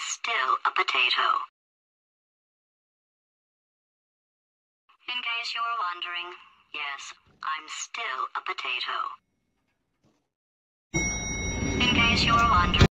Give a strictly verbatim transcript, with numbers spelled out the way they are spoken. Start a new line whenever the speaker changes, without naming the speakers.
still a potato. In case you were wondering, yes, I'm still a potato. In case you were wondering.